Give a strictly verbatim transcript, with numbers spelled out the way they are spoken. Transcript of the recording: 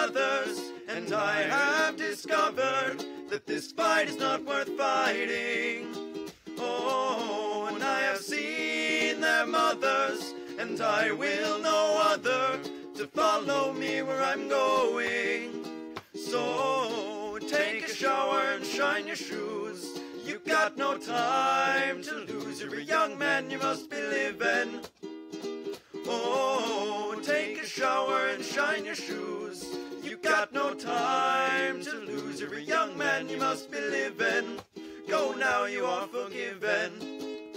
brothers, and I have discovered that this fight is not worth fighting. Oh, and I have seen their mothers, and I will no other to follow me where I'm going. So take a shower and shine your shoes. You got no time to lose. You're a young man, you must be living. Oh, take a shower and shine your shoes. You got no time to lose. You're a young man, you must be living. Go now, you are forgiven.